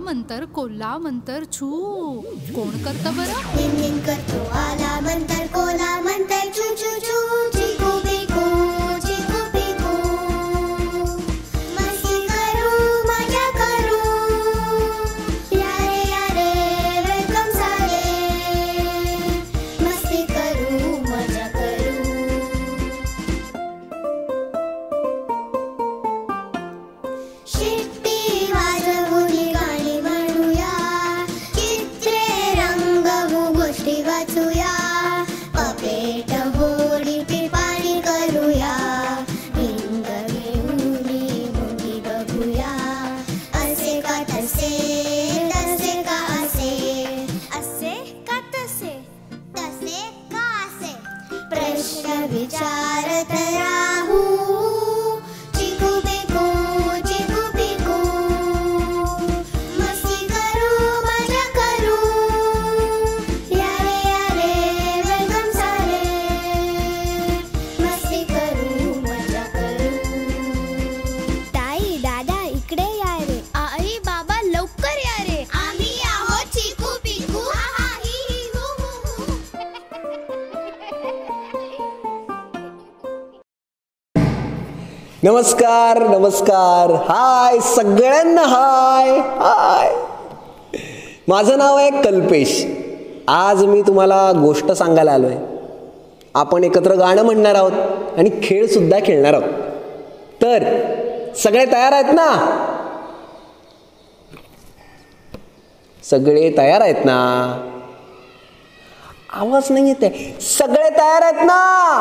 मंतर कोल्हा मंतर छू कोण करतं बरं? निन करतो आला मंतर कोला मंतर छू छू छू चिकू बिकू चिकू बिकू मस्ती करू मजा करू यारे वेलकम सारे मस्ती करू मजा करू शिट्टी वाजवून गाणी म्हणूया चित्रे रंगवू गोष्टी वाचूया पपेट होडी टिपाणी करूया रिंग घेऊन मुंगी बघूया असे का तसे तसे का असे असे का तसे तसे का असे प्रश्न विचारत राहू चिकू बिकू चिकू बिकू मस्ती करू मजा करू यारे वेलकम सारे मस्ती करू मजा करू ताई दादा इकडे या रे आई बाबा लवकर या रे आम्ही आहोत चिकू बिकू हा हा ही ही हू हू नमस्कार नमस्कार हाय सगळ्यांना हाय हाय माझं नाव आहे कल्पेश. आज मी तुम्हाला गोष्ट सांगायला आलो आहे. आपण एकत्र गाणं म्हणणार आहोत आणि खेळसुद्धा खेळणार आहोत. तर सगळे तयार आहेत ना? सगळे तयार आहेत ना? आवाज नाही येते. सगळे तयार आहेत ना?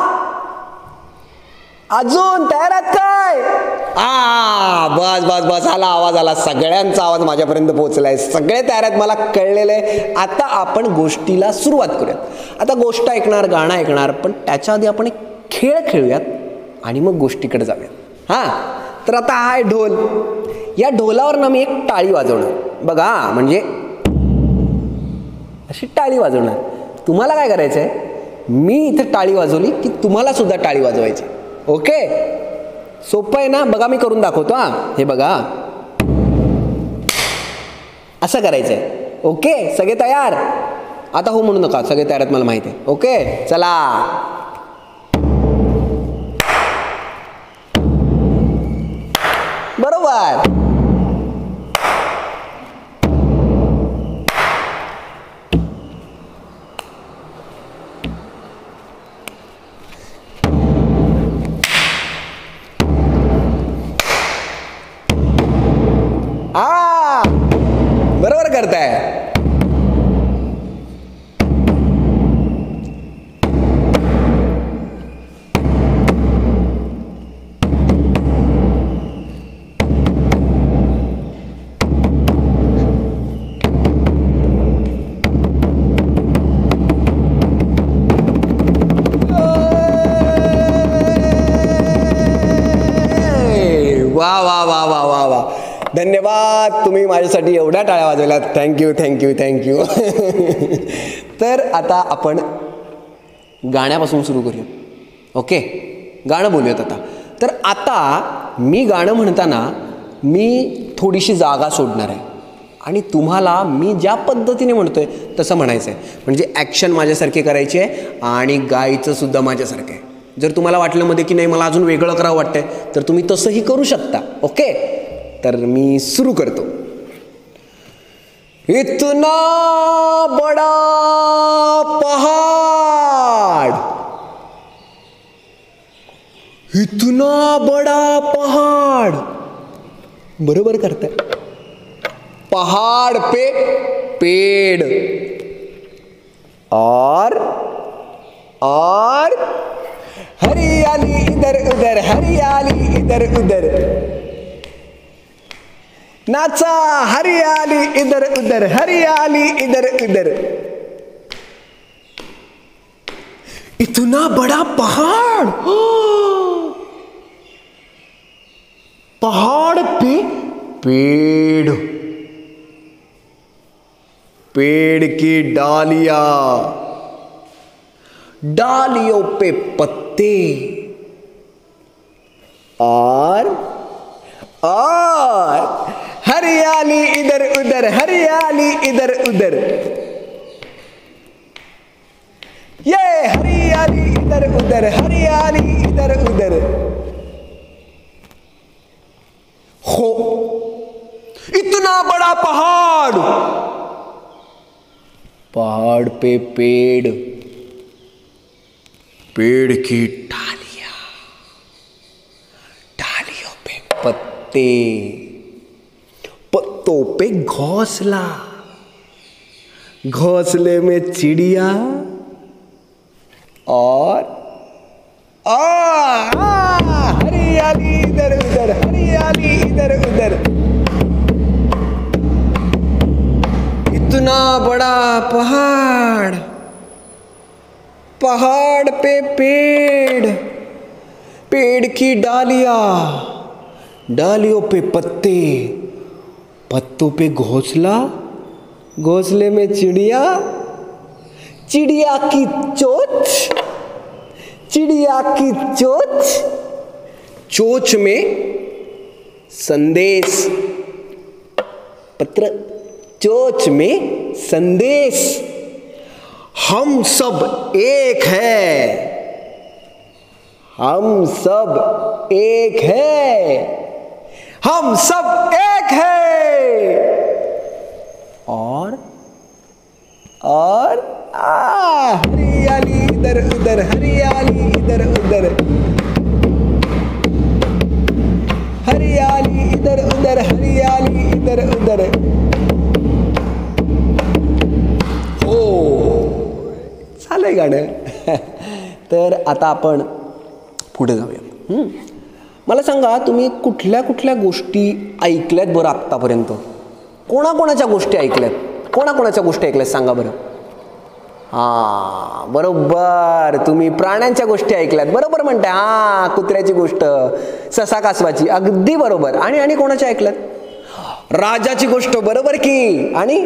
अजून तयार आहेत काय? बस बस बस आला आवाज आला. सगळ्यांचा आवाज माझ्यापर्यंत पोहोचलाय. सगळे तयार आहेत मला कळलेलं आहे. आता आपण गोष्टीला सुरुवात करूयात. आता गोष्ट ऐकणार गाणं ऐकणार पण त्याच्या आधी आपण एक खेळ खेळूयात आणि मग गोष्टीकडे जाऊयात. तर आता हा आहे ढोल. या ढोलावर ना मी एक टाळी वाजवणार बघा. म्हणजे अशी टाळी वाजवणार. तुम्हाला काय करायचं आहे? मी इथे टाळी वाजवली की तुम्हाला सुद्धा टाळी वाजवायची. ओके सोपं आहे ना? बघा मी करून दाखवतो. हे बघा असं करायचं आहे. ओके सगळे तयार? आता हो म्हणू नका. सगळे तयार आहेत मला माहिती आहे. ओके चला. बरोबर. बरोबर करताय. वा वा वा वा वा वा धन्यवाद. तुम्ही माझ्यासाठी एवढ्या टाळ्या वाजवल्यात. Thank you thank you thank you. तर आता आपण गाण्यापासून सुरू करूया. ओके गाणं बोलूयात आता. तर आता मी गाणं म्हणताना मी थोडीशी जागा सोडणार आहे आणि तुम्हाला मी ज्या पद्धतीने म्हणतोय तसं म्हणायचं आहे. म्हणजे ॲक्शन माझ्यासारखे करायचे आहे आणि गायचं सुद्धा माझ्यासारखं आहे. जर तुम्हाला वाटलं मध्ये की नाही मला अजून वेगळं करावं वाटतंय तर तुम्ही तसंही करू शकता. ओके तर मी सुरू करतो. इतना बड़ा पहाड़, इतना बड़ा पहाड़. बरोबर करताय. पहाड़ पे पेड़ और हरियाली इधर उधर हरियाली इधर उधर. नाचा हरियाली इधर उधर हरियाली इधर उधर. इतना बड़ा पहाड़, पहाड़ पे पेड़, पेड़ की डालियां, डालियों पे पत्ते और हरियाली हरियाली इधर उधर, हरियाली इधर उधर, ये हरियाली इधर उधर, हरियाली इधर उधर। हो इतना बड़ा पहाड़, पहाड़ पे पेड़, पेड़ की डालियां, डालियों पे पत्ते, पत्तों पे घोंसला, घोंसले में चिड़िया और हरियाली इधर उधर, हरियाली इधर उधर। इतना बड़ा पहाड़, पहाड़ पे पेड़, पेड़ की डालियां, डालियों पे पत्ते, पत्तों पे घोंसला, घोंसले में चिड़िया, चिड़िया की चोंच, चिड़िया की चोंच, चोंच में संदेश पत्र, चोंच में संदेश, हम सब एक है, हम सब एक है, हम सब एक है। और हरियाली इधर उधर, हरियाली इधर उधर, हरियाली इधर उधर, हरियाली इधर उधर। हो झालंय गाणं. तर आता आपण पुढे जाऊया. मला सांगा तुम्ही कुठल्या कुठल्या गोष्टी ऐकल्यात बरं आत्तापर्यंत? कोणाकोणाच्या गोष्टी ऐकल्यात? कोणाकोणाच्या गोष्टी ऐकल्यात सांगा बरं. हां बरोबर, तुम्ही प्राण्यांच्या गोष्टी ऐकल्यात, बरोबर म्हणताय. हां कुत्र्याची गोष्ट, ससा कासवाची, अगदी बरोबर. आणि कोणाच्या ऐकल्यात? राजाची गोष्ट, बरोबर की. आणि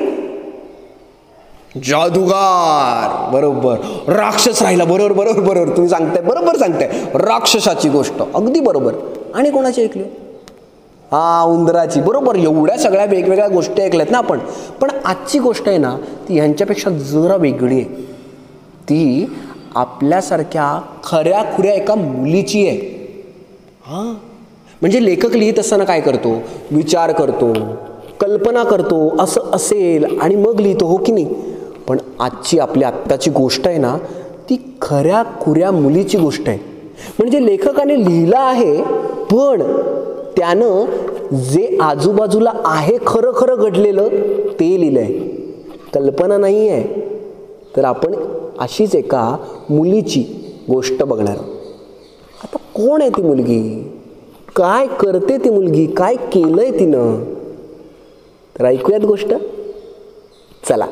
जादूगार, बरोबर. राक्षस राहिला, बरोबर बरोबर बरोबर तुम्ही सांगताय, बरोबर सांगताय. राक्षसाची गोष्ट, अगदी बरोबर. आणि कोणाची ऐकली? हा उंदराची, बरोबर. एवढ्या सगळ्या वेगवेगळ्या गोष्टी ऐकल्यात ना आपण. पण आजची गोष्ट आहे ना ती ह्यांच्यापेक्षा जरा वेगळी आहे. ती आपल्यासारख्या खऱ्या खुऱ्या एका मुलीची आहे. हां म्हणजे लेखक लिहित असताना काय करतो? विचार करतो, कल्पना करतो, असं असेल आणि मग लिहितो, हो की नाही. पण आजची आपली आत्ताची गोष्ट आहे ना ती खऱ्या खुऱ्या मुलीची गोष्ट आहे. म्हणजे लेखकाने लिहिलं आहे पण त्यानं जे आजूबाजूला आहे खरं खरं घडलेलं ते लिहिलं आहे, कल्पना नाही आहे. तर आपण अशीच एका मुलीची गोष्ट बघणार. आता कोण आहे ती मुलगी? काय करते ती मुलगी? काय केलंय तिनं? तर ऐकूयात गोष्ट. चला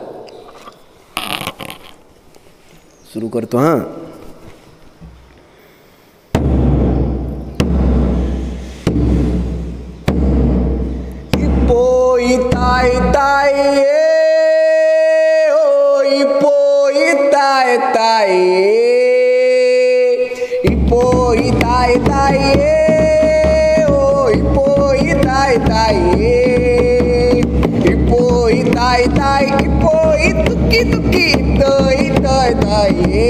सुरू करतो. हां पोई ताई ताई ओ पोई ताई ताई, पोई ताई ताई ओ पोई ताई ताई, पोई ताई ताई, पोई तुकी तुकी तोई तोय ताई,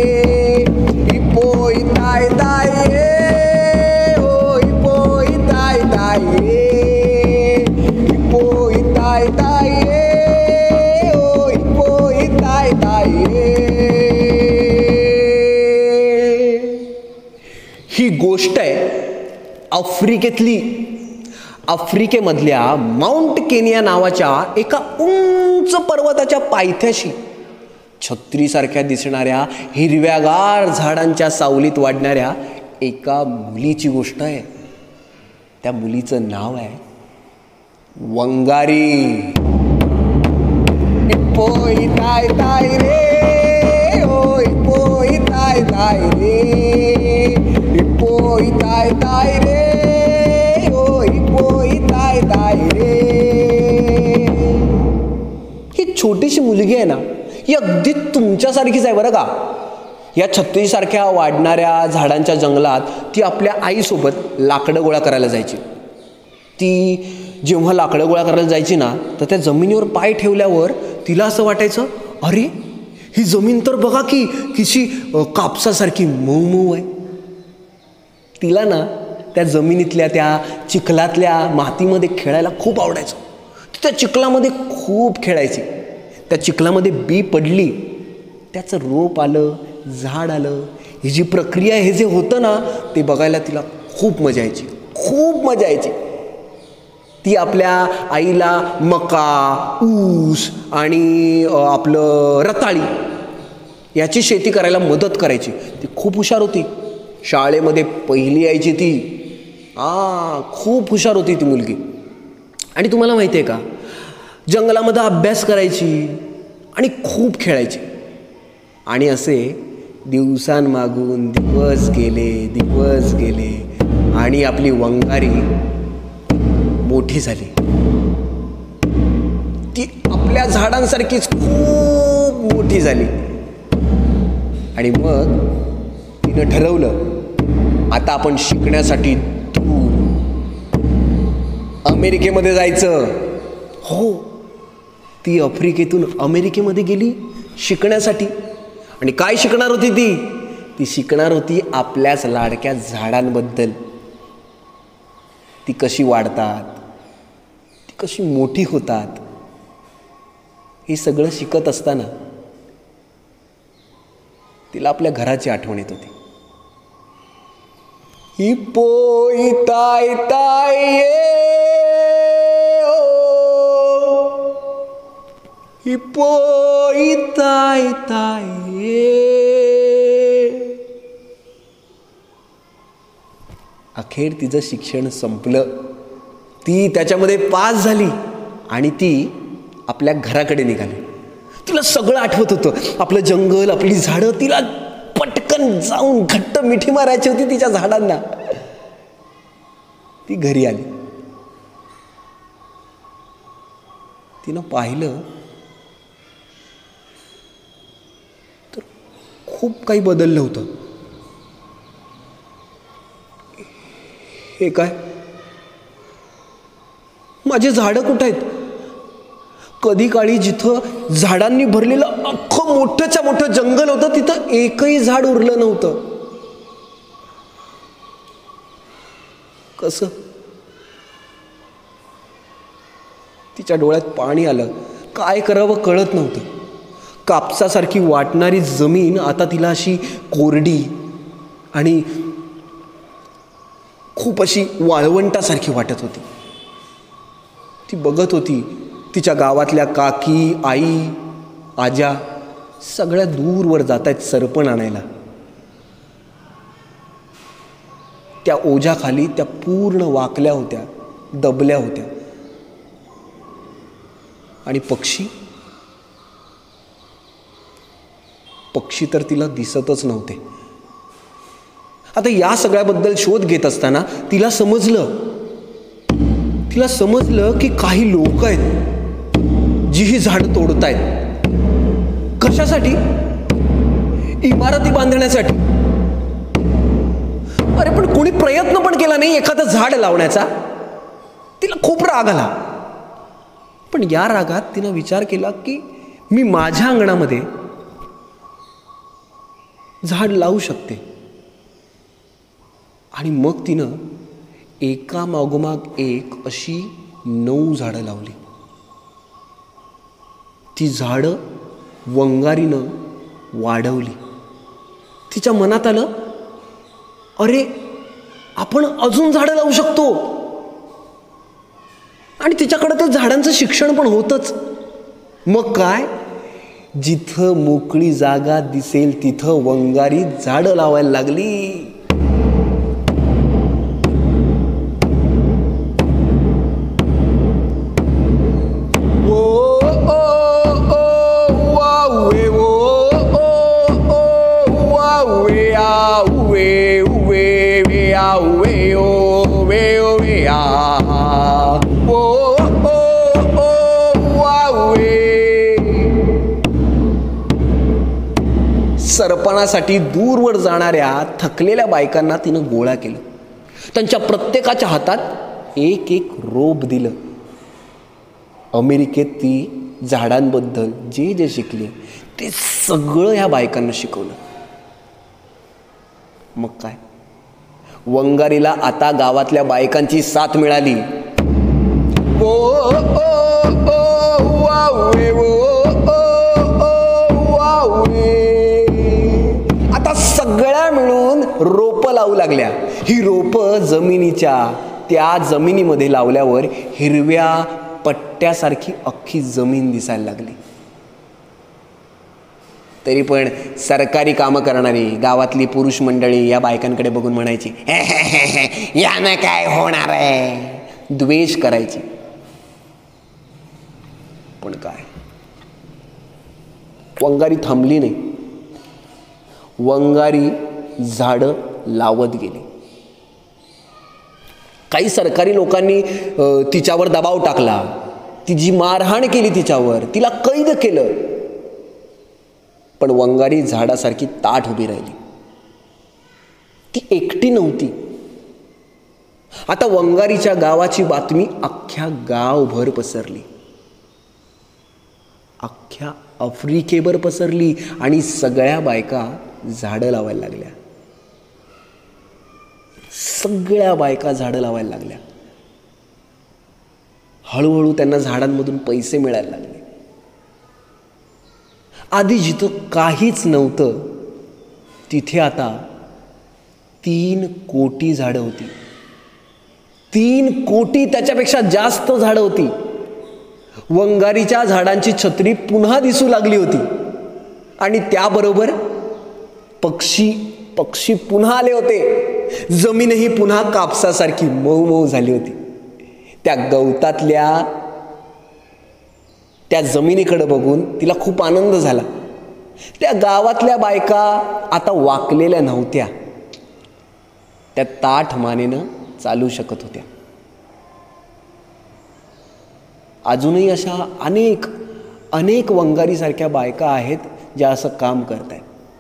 पोई ताई ताई ओ पोई ताई ताई, पोई ताई ताई ओ पोई ताई ताई. ही गोष्ट आहे आफ्रिकेतली. आफ्रिकेमधल्या माउंट केनिया नावाच्या एका उंच पर्वताच्या पायथ्याशी छत्रीसारख्या दिसणाऱ्या हिरव्यागार झाडांच्या सावलीत वाढणाऱ्या एका मुलीची गोष्ट आहे. त्या मुलीचं नाव आहे वंगारी. पोई ताई ताई रे ओय पोई ताई ताई रे, पोई ताई ताई रे ओय पोई ताई ताई रे. ही छोटीशी मुलगी आहे ना ही अगदी तुमच्यासारखीच आहे बरं का. या छत्रीसारख्या वाढणाऱ्या झाडांच्या जंगलात ती आपल्या आईसोबत लाकडं गोळा करायला जायची. ती जेव्हा लाकडं गोळा करायला जायची ना, तर त्या जमिनीवर पाय ठेवल्यावर तिला असं वाटायचं, अरे ही जमीन तर बघा की किशी कापसासारखी मऊ मऊ आहे. तिला ना त्या जमिनीतल्या त्या चिखलातल्या मातीमध्ये खेळायला खूप आवडायचं. त्या चिखलामध्ये खूप खेळायची. त्या चिखलामध्ये बी पडली, त्याचं रोप आलं, झाड आलं, ही जी प्रक्रिया हे जे होतं ना, ते बघायला तिला खूप मजा यायची, खूप मजा यायची. ती आपल्या आईला मका, ऊस आणि आपलं रताळी याची शेती करायला मदत करायची. ती खूप हुशार होती. शाळेमध्ये पहिली यायची ती. खूप हुशार होती ती मुलगी. आणि तुम्हाला माहिती आहे का, जंगलामध्ये अभ्यास करायची आणि खूप खेळायची. आणि असे दिवसांमागून दिवस गेले आणि आपली वंगारी मोठी झाली. ती आपल्या झाडांसारखीच खूप मोठी झाली. आणि मग तिनं ठरवलं, आता आपण शिकण्यासाठी दूर अमेरिकेमध्ये जायचं. हो, ती आफ्रिकेतून अमेरिकेमध्ये गेली शिकण्यासाठी. आणि काय शिकणार होती ती शिकणार होती आपल्याच लाडक्या झाडांबद्दल. ती कशी वाढतात, ती कशी मोठी होतात, हे सगळं शिकत असताना तिला आपल्या घराची आठवण येत होती. हिप्पो इताय ताय हिप्पो इताय ताय. अखेर तिचं शिक्षण संपलं. ती त्याच्यामध्ये पास झाली आणि ती आपल्या घराकडे निघाली. तिला सगळं आठवत होतं, आपलं जंगल, आपली झाडं. तिला पटकन जाऊन घट्ट मिठी मारायची होती तिच्या झाडांना. ती घरी आली. तिनं पाहिलं तर खूप काही बदललं होतं. हे काय, माझे झाडं कुठं आहेत? कधी काळी जिथं झाडांनी भरलेलं अख्खं मोठंच्या मोठं जंगल होतं, तिथं एकही झाड उरलं नव्हतं. कसं? तिच्या डोळ्यात पाणी आलं. काय करावं कळत नव्हतं. कापसासारखी वाटणारी जमीन आता तिला अशी कोरडी आणि खूप अशी वाळवंटासारखी वाटत होती. ती बघत होती तिच्या गावातल्या काकी, आई, आजा सगळ्या दूरवर जात आहेत सरपण आणायला. त्या ओझ्याखाली त्या पूर्ण वाकल्या होत्या, दबल्या होत्या. आणि पक्षी तर तिला दिसतच नव्हते. आता या सगळ्याबद्दल शोध घेत असताना तिला समजलं की काही लोक आहेत जी ही झाडं तोडतायत. कशासाठी? इमारती बांधण्यासाठी. अरे पण कोणी प्रयत्न पण केला नाही एखादं झाड लावण्याचा. तिला खूप राग आला. पण या रागात तिनं विचार केला की मी माझ्या अंगणामध्ये झाड लावू शकते. आणि मग तिनं एका मागोमाग एक अशी 9 झाडं लावली. ती झाडं वंगारीनं वाढवली. तिच्या मनात आलं, अरे आपण अजून झाडं लावू शकतो. आणि तिच्याकडे तर झाडांचं शिक्षण पण होतंच. मग काय, जिथं मोकळी जागा दिसेल तिथं वंगारी झाडं लावायला लागली. सरपणासाठी दूरवर जाणाऱ्या थकलेल्या बायकांना तिनं गोळा केलं. त्यांच्या प्रत्येकाच्या हातात एक एक रोप दिलं. अमेरिकेत ती झाडांबद्दल जे जे शिकली ते सगळं ह्या बायकांना शिकवलं. मग काय, वंगारीला आता गावातल्या बायकांची साथ मिळाली. ओ ओ ओ वावे, वावे. आता सगळ्या मिळून रोपं लावू लागल्या. ही रोपं त्या जमिनीमध्ये लावल्यावर हिरव्या पट्ट्यासारखी अख्खी जमीन दिसायला लागली. तरी पण सरकारी कामं करणारी गावातली पुरुष मंडळी या बायकांकडे बघून म्हणायची, यानं काय होणार आहे, द्वेष करायची. पण काय, वंगारी थांबली नाही. वंगारी झाडं लावत गेली. काही सरकारी लोकांनी तिच्यावर दबाव टाकला, तिची मारहाण केली, तिच्यावर तिला कैद केलं. पण वंगारी झाडासारखी ताठ उभी राहिली. ती एकटी नव्हती. आता वंगारीच्या गावाची बातमी अख्ख्या गावभर पसरली, अख्ख्या आफ्रिकेभर पसरली आणि सगळ्या बायका झाडं लावायला लागल्या. सगळ्या बायका झाडं लावायला लागल्या. हळूहळू त्यांना झाडांमधून पैसे मिळायला लागले. आधी जिथं काहीच नव्हतं तिथे आता 3 कोटी झाडं होती. 3 कोटी, त्याच्यापेक्षा जास्त झाडं होती. वंगारीच्या झाडांची छत्री पुन्हा दिसू लागली होती आणि त्याबरोबर पक्षी पुन्हा आले होते. जमीनही पुन्हा कापसासारखी मऊ मऊ झाली होती. त्या गवतातल्या त्या जमिनीकडे बघून तिला खूप आनंद झाला. त्या गावातल्या बायका आता वाकलेल्या नव्हत्या, त्या ताठ मानेनं चालू शकत होत्या. अजूनही अशा अनेक वंगारीसारख्या बायका आहेत ज्या असं काम करतायत.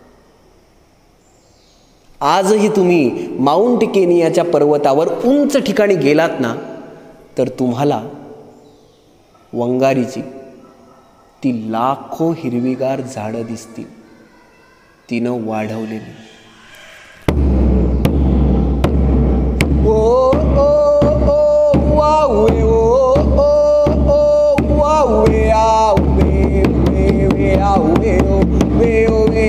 आजही तुम्ही माउंट केनियाच्या पर्वतावर उंच ठिकाणी गेलात ना, तर तुम्हाला वंगारीची ती लाखो हिरवीगार झाडं दिसतील, तिनं वाढवलेली. ओ ओ ओ वावे, ओ ओ ओ वावे, आवे वे वे आवे वे वे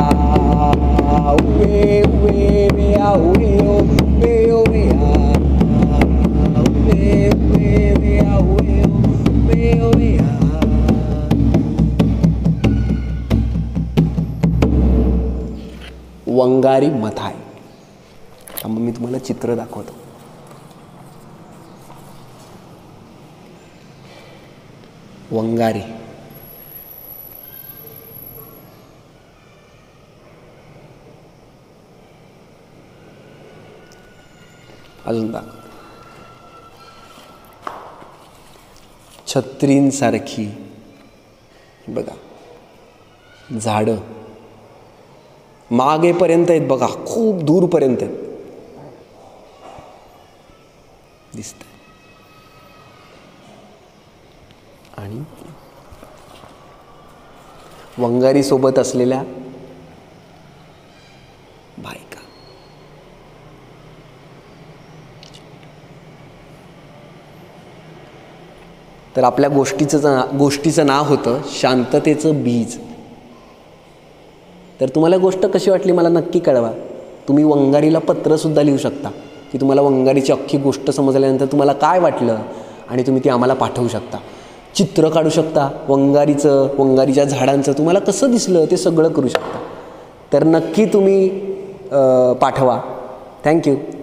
आवे वे वे आवे वे वे आवे वे वे आवे वे वे. वंगारी मथाय. मग मी तुम्हाला चित्र दाखवतो. वंगारी अजून दाखव. छत्रींसारखी बघा झाडं मागेपर्यंत आहेत बघा, खूप दूरपर्यंत आहेत, दिसत. आणि वंगारी सोबत असलेल्या बायका. तर आपल्या गोष्टीचं नाव होतं शांततेचं बीज. तर तुम्हाला गोष्ट कशी वाटली मला नक्की कळवा. तुम्ही वंगारीला पत्रसुद्धा लिहू शकता की तुम्हाला वंगारीची अख्खी गोष्ट समजल्यानंतर तुम्हाला काय वाटलं, आणि तुम्ही ती आम्हाला पाठवू शकता. चित्र काढू शकता वंगारीचं, वंगारीच्या झाडांचं तुम्हाला कसं दिसलं ते सगळं करू शकता. तर नक्की तुम्ही पाठवा. थँक्यू.